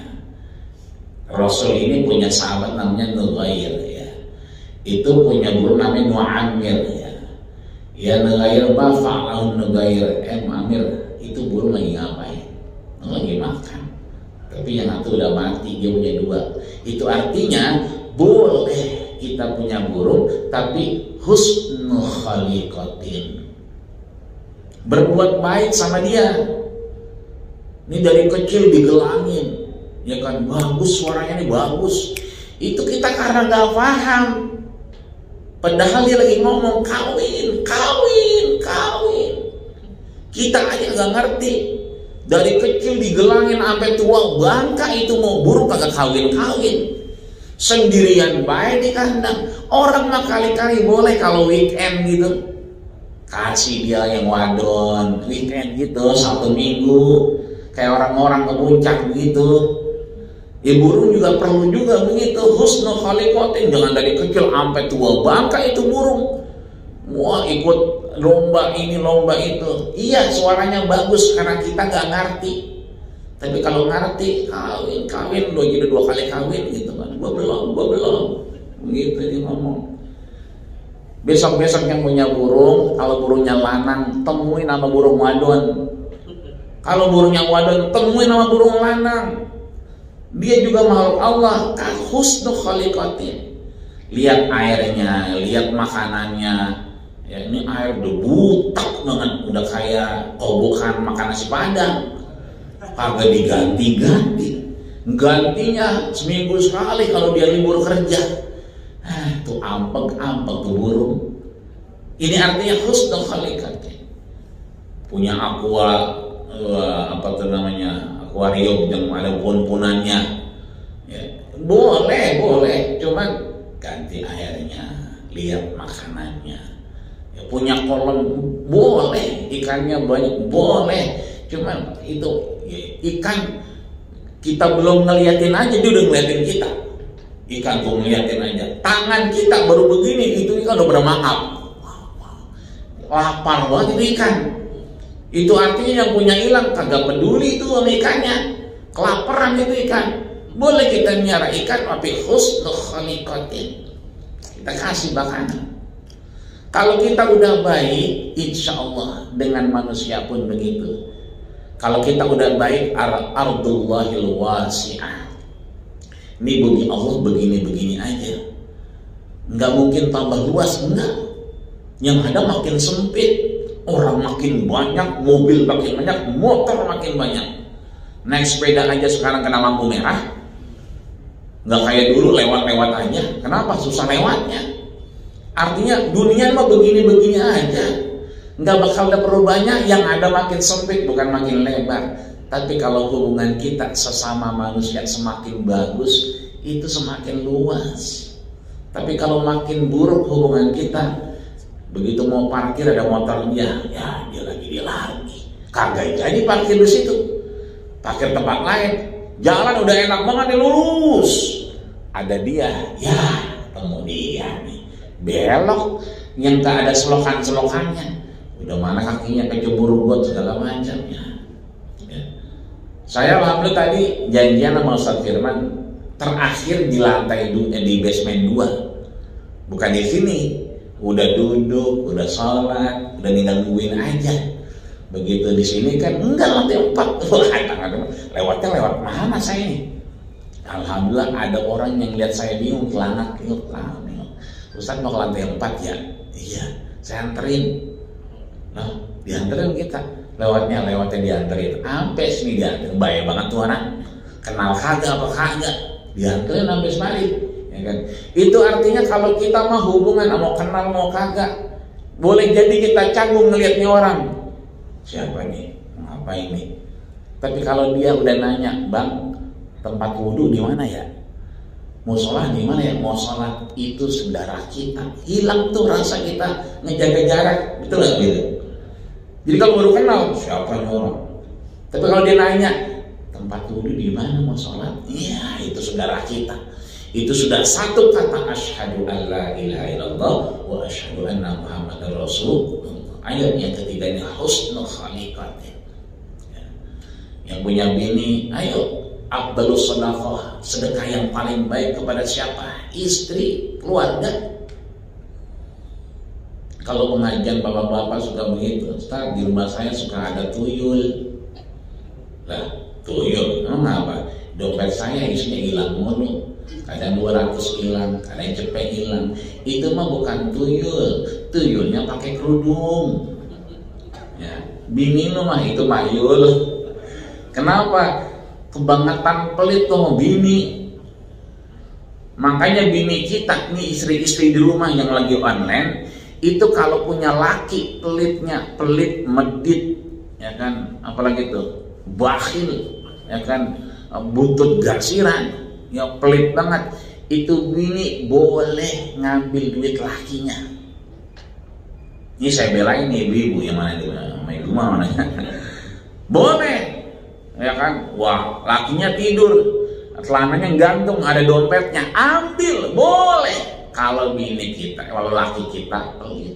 Rasul ini punya sahabat namanya Nughayr ya. Itu punya burung namanya Nu'amir ya. Ya Nughayr bafa'al Nughayr Amir, itu burung lagi ngapain? Lagi makan. Tapi yang satu udah mati, dia punya 2. Itu artinya boleh kita punya burung, tapi husnul khaliqatin, berbuat baik sama dia. Ini dari kecil digelangin, ya kan, bagus suaranya nih, bagus. Itu kita karena gak paham. Padahal dia lagi ngomong kawin, kawin, kawin. Kita aja gak ngerti. Dari kecil digelangin sampai tua bangka, itu mau burung kagak kawin-kawin. Sendirian baik di kandang. Orang mah kali-kali boleh kalau weekend gitu. Kasih dia yang wadon, weekend gitu, Sabtu Minggu. Kayak orang-orang ke puncak gitu. Ya burung juga perlu juga begitu. Husnul khaliqatin, jangan dari kecil sampai tua bangka itu burung. Wah, ikut lomba ini lomba itu. Iya, suaranya bagus karena kita gak ngerti. Tapi kalau ngerti, kawin lo jadi 2 kali kawin gitu kan. Gua belum begitu dia ngomong. Besok-besok yang punya burung, kalau burungnya lanang temuin sama burung wadon. Kalau burungnya wadon temuin sama burung lanang. Dia juga makhluk Allah, kan husnul khaliqatin. Lihat airnya, lihat makanannya. Ya, ini air udah butak banget, udah kayak kobokan makan nasi padang. Kagak diganti-ganti. Gantinya seminggu sekali kalau dia libur kerja. Tuh ampek-ampek tuh burung. Ini artinya husnul khaliqatin. Punya akuarium yang ada pon-ponannya. Ya, boleh, cuman ganti airnya, lihat makanannya. Punya kolam boleh, ikannya banyak boleh, cuman itu ya, ikan kita belum ngeliatin aja dia udah ngeliatin kita. Ikan tuh ngeliatin aja, tangan kita baru begini itu ikan udah bermangap. Lapar banget itu ikan. Itu artinya yang punya hilang kagak peduli itu sama ikannya, kelaparan itu ikan. Boleh kita nyara ikan tapi husnul khaliqatin, kita kasih makanan. Kalau kita udah baik, insya Allah dengan manusia pun begitu. Kalau kita udah baik, ardullahil wasi'ah. Ini bumi Allah begini-begini aja. Nggak mungkin tambah luas, enggak. Yang ada makin sempit, orang makin banyak, mobil makin banyak, motor makin banyak. Naik sepeda aja sekarang kena lampu merah. Nggak kayak dulu lewat-lewat aja. Kenapa? Susah lewatnya. Artinya dunia mah begini-begini aja. Nggak bakal ada perubahannya, yang ada makin sempit bukan makin lebar. Tapi kalau hubungan kita sesama manusia semakin bagus, itu semakin luas. Tapi kalau makin buruk hubungan kita, begitu mau parkir ada motor dia lagi. Kagak jadi parkir di situ. Parkir tempat lain. Jalan udah enak banget nih, lurus. Ada dia, ya temu dia nih. Belok yang gak ada selokan-selokannya. Udah mana kakinya kecebur got segala macamnya. Ya. Saya alhamdulillah tadi janjian sama Ustaz Firman terakhir di lantai di basement 2. Bukan di sini. Udah duduk, udah sholat, udah nungguin aja. Begitu di sini kan enggak, lantai 4. Lewatnya lewat mana saya ini? Alhamdulillah ada orang yang lihat saya bingung, kelana. Ustaz mau ke lantai 4 ya? Iya, saya anterin. Nah, dianterin kita. Lewatnya dianterin. Sampai sini dianterin. Bahaya banget tuh orang. Kenal kagak apa kagak. Dianterin sampai semari. Ya kan? Itu artinya kalau kita mah hubungan mau kenal mau kagak, boleh jadi kita canggung ngelihatnya orang. Siapa nih? Apa ini? Tapi kalau dia udah nanya, "Bang, tempat wudhu di mana ya? Mau sholat di mana ya?" Mau sholat itu saudara kita. Hilang tuh rasa kita ngejaga jarak. Betul nggak gitu? Jadi kalau baru kenal, siapa nih orang? Tapi kalau dia nanya, "Tempat wudhu di mana mau sholat?" Iya, itu saudara kita. Itu sudah satu kata, asyhadu an la ilaha illallah wa asyhadu anna muhammadar rasulullah. Ayat yang ketiga ini husnul khaliqat. Ya. Yang punya bini, ayo afdalus sedekah, sedekah yang paling baik kepada siapa? Istri, keluarga. Kalau pengajian bapak-bapak suka begitu, Ustaz, di rumah saya suka ada tuyul. Lah, tuyul, emang apa? Dompet saya isinya hilang mulu. Kadang 200 hilang, kadang cepet hilang. Itu mah bukan tuyul, tuyulnya pakai kerudung. Ya, bini lu mah itu mayul. Kenapa? Kebangetan pelit tuh bini. Makanya bini kita nih, istri-istri di rumah yang lagi online, itu kalau punya laki pelitnya, pelit, medit, ya kan, apalagi tuh bakhil, ya kan, buntut gasiran, ya pelit banget, itu bini boleh ngambil duit lakinya. Ini saya belain nih ibu-ibu yang mana itu, ibu mana? Boleh, ya kan? Wah, lakinya tidur, celananya gantung, ada dompetnya, ambil, boleh. Kalau bini kita, kalau laki kita pelit.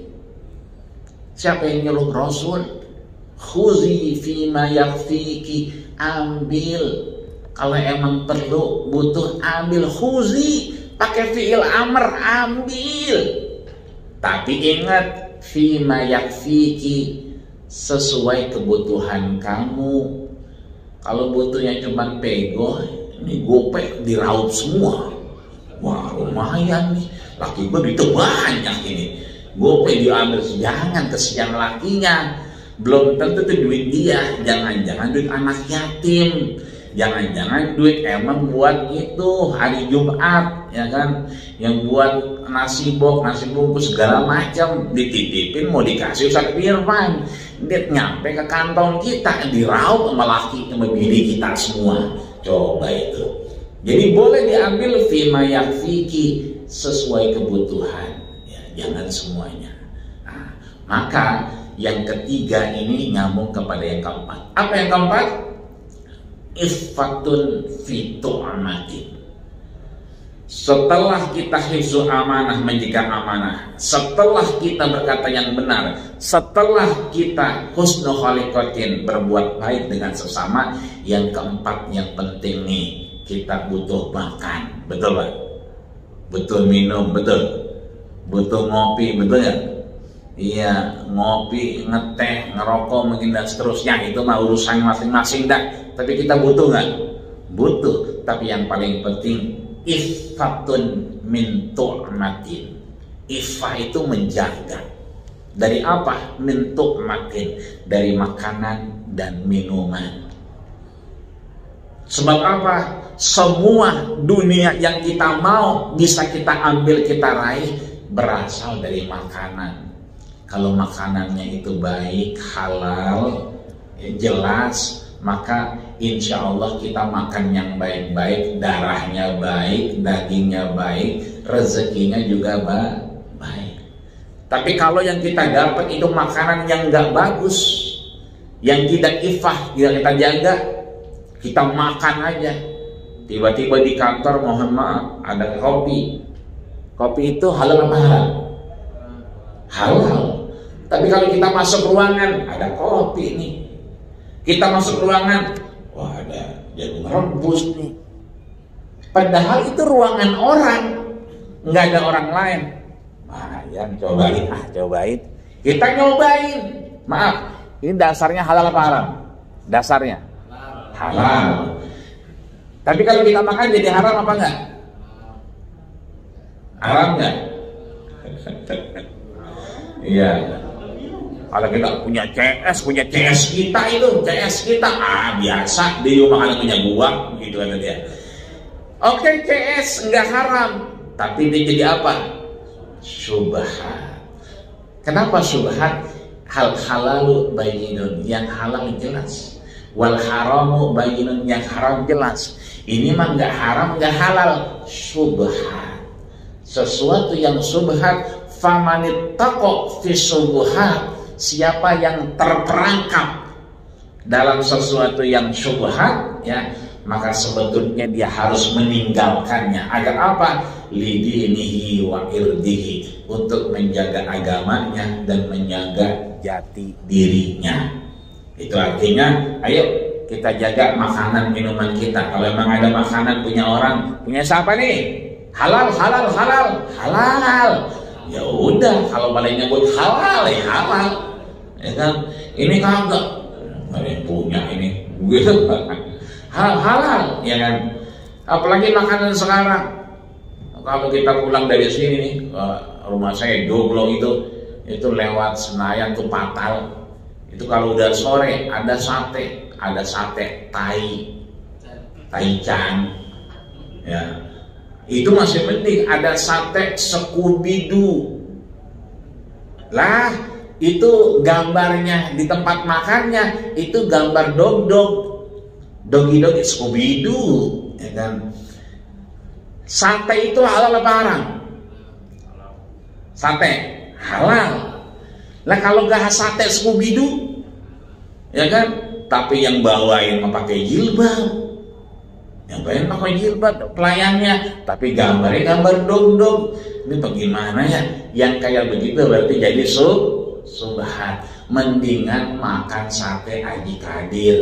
Siapa yang nyuruh? Rasul. Khuzi fima yakfiki, ambil. Kalau emang perlu, butuh, ambil. Khuzi, pakai fi'il amr, ambil. Tapi ingat, fima yakfiki, sesuai kebutuhan kamu. Kalau butuhnya cuma pego, ini gopek diraup semua. Wah, lumayan nih, laki gue duitnya banyak ini. Gopek diambil, jangan kesian lakinya. Belum tentu itu duit dia, jangan-jangan duit anak yatim. Jangan-jangan duit emang buat itu hari Jumat, ya kan, yang buat nasi bungkus segala macam, dititipin mau dikasih Ustaz Firman, dia nyampe ke kantong kita, diraup sama laki sama bini kita semua. Coba itu. Jadi boleh diambil fima yakfiki, sesuai kebutuhan, ya, jangan semuanya. Nah, maka yang ketiga ini nyambung kepada yang keempat. Apa yang keempat? Iffatun fitu amatin. Setelah kita hifzu amanah, menjaga amanah, setelah kita berkata yang benar, setelah kita husnul khaliqatin, berbuat baik dengan sesama, yang keempat yang penting nih, kita butuh makan, betul Pak? Butuh minum, betul? Butuh ngopi, betul ya? iya ngopi, ngeteh, ngerokok mungkin dan seterusnya, itu mah urusan masing-masing dah. Tapi kita butuh nggak? Butuh. Tapi yang paling penting iffatun min tu'matin. Iffah itu menjaga. Dari apa? Min tu'matin, dari makanan dan minuman. Sebab apa? Semua dunia yang kita mau bisa kita ambil, kita raih, berasal dari makanan. Kalau makanannya itu baik, halal, jelas, maka insya Allah kita makan yang baik-baik, darahnya baik, dagingnya baik, rezekinya juga baik. Tapi kalau yang kita dapat itu makanan yang nggak bagus, yang tidak ifah, tidak kita jaga, kita makan aja. Tiba-tiba di kantor, mohon maaf, ada kopi. Kopi itu halal apa haram? Halal. Tapi kalau kita masuk ruangan, ada kopi nih. Kita masuk ruangan, wah ada jagung rebus nih. Padahal itu ruangan orang, nggak ada orang lain. Yang cobain. Kita nyobain. Maaf, ini dasarnya halal apa haram? Dasarnya halal. Tapi kalau kita makan jadi haram apa enggak? Haram enggak? Iya. Kalau kita punya CS kita itu, biasa dia makan punya gua, gitu kan dia. Oke, CS enggak haram, tapi dia jadi apa? Syubhat. Kenapa syubhat? Hal halalu bayyinun, yang halal jelas. Wal haramu bayyinun, yang haram jelas. Ini mah nggak haram, nggak halal, syubhat. Sesuatu yang syubhat, famanittaqo fi syubhat. Siapa yang terperangkap dalam sesuatu yang syubhat, ya, maka sebetulnya dia harus meninggalkannya. Agar apa? Lidinihi wa irdihi, untuk menjaga agamanya dan menjaga jati dirinya. Itu artinya, ayo kita jaga makanan minuman kita. Kalau memang ada makanan punya orang, punya siapa nih? Halal. Ya udah, kalau pada nyebut halal ya halal. Ya kan? Ini kagak, nggak ada yang punya ini. Gitu. Halal, ya kan? Apalagi makanan sekarang. Kalau kita pulang dari sini nih, rumah saya Joglo itu lewat Senayan tuh Patal. Itu kalau udah sore ada sate taichan. Ya. Itu masih penting, ada sate Scooby-Doo. Lah, itu gambarnya di tempat makannya itu gambar dogi Scooby-Doo, ya kan? Sate itu halal apa haram? Sate halal. Lah kalau gak sate Scooby-Doo, ya kan? Tapi yang bawain pakai jilbab, pelayannya, tapi gambarnya gambar dog. Ini bagaimana ya? Yang kayak begitu berarti jadi subhat. Mendingan makan sate Haji Kadir,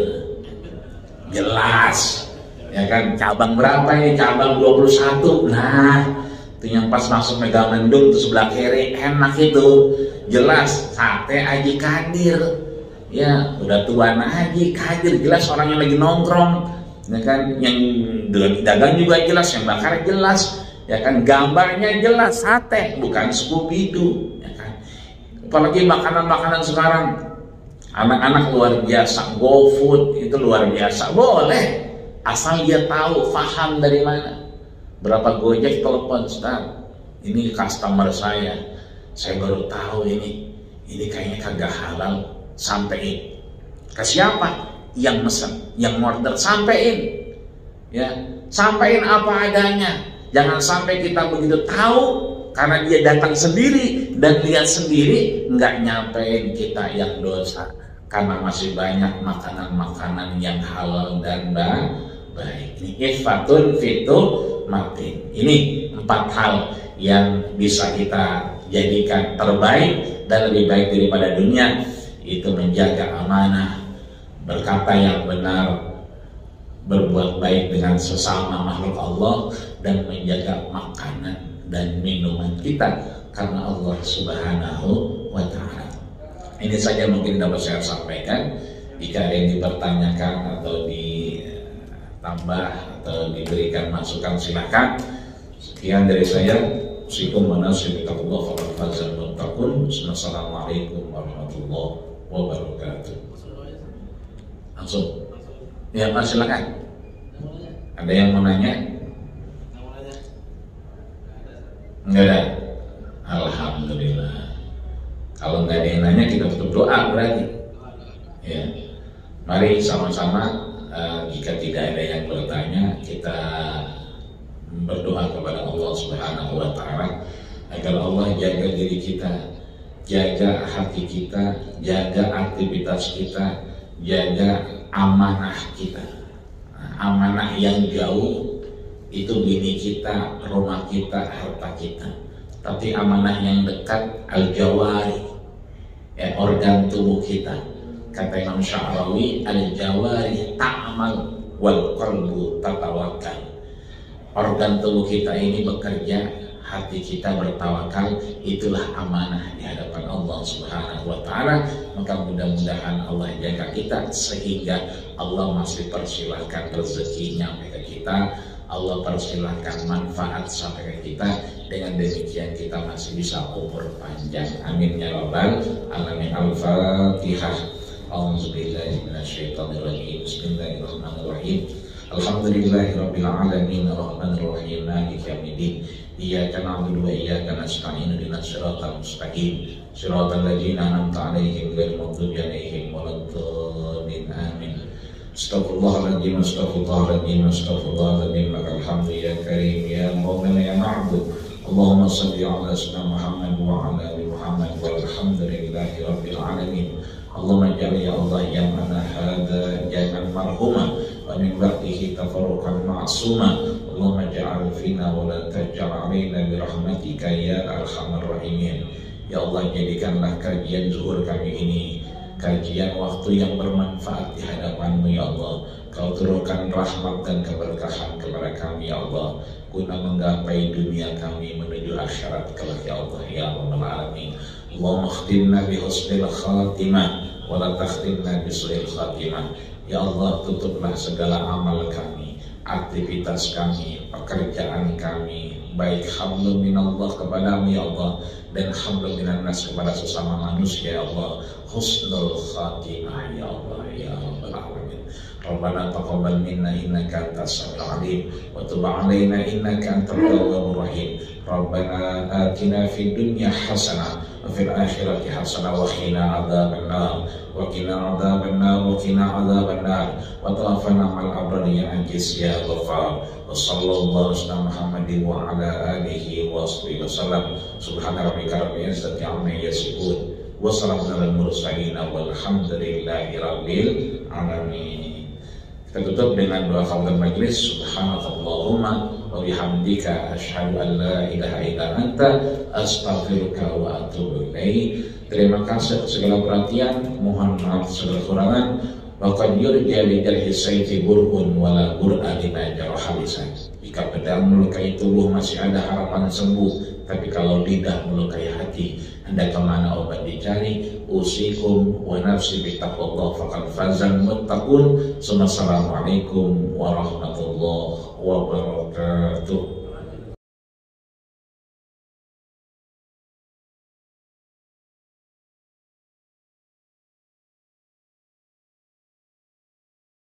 jelas. Ya kan, cabang berapa ini? Cabang 21. Nah, itu yang pas masuk Megamendung itu sebelah kiri, enak itu. Jelas sate Haji Kadir. Ya, udah tuan Haji Kadir, jelas orangnya lagi nongkrong. Ya kan, yang dagang juga jelas, yang bakar jelas. Ya kan, gambarnya jelas sate, bukan Scooby-Doo. Ya kan. Apalagi makanan-makanan sekarang, anak-anak luar biasa, GoFood itu luar biasa, boleh. Asal dia tahu, paham dari mana. Berapa Gojek telepon, Ustaz, ini customer saya baru tahu ini kayaknya kagak halal, sampein. Ke siapa? Yang mesen, yang order, sampein. Ya, sampein apa adanya. Jangan sampai kita begitu tahu karena dia datang sendiri dan lihat sendiri, nggak nyampein kita yang dosa. Karena masih banyak makanan-makanan yang halal dan baik. Ini iffatun fitu matin. Ini 4 hal yang bisa kita jadikan terbaik dan lebih baik daripada dunia. Itu menjaga amanah, berkata yang benar, berbuat baik dengan sesama makhluk Allah, dan menjaga makanan dan minuman kita karena Allah Subhanahu wa Ta'ala. Ini saja mungkin dapat saya sampaikan. Jika ada yang dipertanyakan atau ditambah atau diberikan masukan, silakan. Sekian dari saya. Assalamualaikum warahmatullahi wabarakatuh. Langsung. Ya, Mas, silakan. Ada yang mau nanya? Enggak ada. Alhamdulillah. Kalau nggak ada yang nanya, kita tutup doa berarti. Ya, mari sama-sama. Jika tidak ada yang bertanya, kita berdoa kepada Allah Subhanahu wa Ta'ala agar Allah jaga diri kita, jaga hati kita, jaga aktivitas kita, jaga amanah kita. Amanah yang jauh itu bini kita, rumah kita, harta kita. Tapi amanah yang dekat, al-jawari, ya, organ tubuh kita. Kata Imam Sya'rawi, al-jawari ta'amal wal qalbu tatawakal. Organ tubuh kita ini bekerja, hati kita bertawakal. Itulah amanah di hadapan Allah Subhanahu wa Ta'ala. Maka mudah-mudahan Allah jaga kita sehingga Allah masih persilahkan rezeki nyampe ke kita, Allah persilahkan manfaat sampai ke kita. Dengan demikian kita masih bisa umur panjang. Amin ya rabbal alamin. Al-Fatihah. A'udzubillahi minasyaitonirrajim. Bismillahirrahmanirrahim. Alhamdulillahirabbil alamin arrahmanir rahim maliki yaumiddin. Iyyaka na'budu wa iyyaka nasta'in ihdinas siratal mustaqim siratal ladzina an'amta 'alaihim ghairil maghdubi 'alaihim waladdallin. Amin. Astaghfirullahaladzim, astaghfirullahaladzim, astaghfirullahaladzim. Lakal hamdu ya karim ya maulana ya ma'bud. Allahumma salli ala sayyidina Muhammad wa ala ali Muhammad walhamdulillahi rabbil alamin. Allahumma ja'al ya Allah yang mana hada jangan marhumah wa min ba'dihi tafarruqan ma'suma. Allahumma ja'al fina wa la taj'al alaina bi rahmatika ya arhamar rahimin. Ya Allah, jadikanlah kajian zuhur kami ini kajian waktu yang bermanfaat di hadapan-Mu ya Allah. Kau turunkan rahmat dan keberkahan kepada kami ya Allah, guna menggapai dunia kami menuju akhirat kelak ya Allah ya Rabbal alamin. Allahumma khtimna bi husnil khatimah wa la takhtimna bi su'il khatimah. Ya Allah, tutuplah segala amal kami, aktivitas kami, pekerjaan kami, baik hamdun minallah kepadamu ya Allah dan hamdun minannas kepada sesama manusia ya Allah. Husnul khatimah ya Allah ya Rabbal alamin. Rabbana taqabbal minna innaka antas samiul alim wa tub 'alaina innaka antat tawwabur rahim. Rabbana atina fid dunya hasanah wa fil akhirati hasanah wa qina adzabannar wa qina adzabannar wa qina adzabannar wa tawaffana ma'al abrar ya aziz ya ghafar. Wa sallallahu ala Muhammadin wa ala alihi wa sahbihi wasallam. Subhana rabbika rabbil izzati amma yasifun wa salamun alal mursalin walhamdulillahi rabbil alamin. Kita tutup dengan doa kafaratul majlis. Subhanakallahumma wa bihamdika asyhadu an la ilaha illa anta astaghfiruka wa atubu ilaik. Terima kasih atas segala perhatian. Mohon maaf segala kekurangan. Wa qad yurja li jarhi sayfi burhun wala bur'a lima jarha lisan. Jika pedang melukai tubuh masih ada harapan sembuh, tapi kalau lidah melukai hati, anda kemana obat dicari? Usikum wa nafsi bittaqwallah faqad fazal muttaqun. Assalamualaikum warahmatullahi wabarakatuh.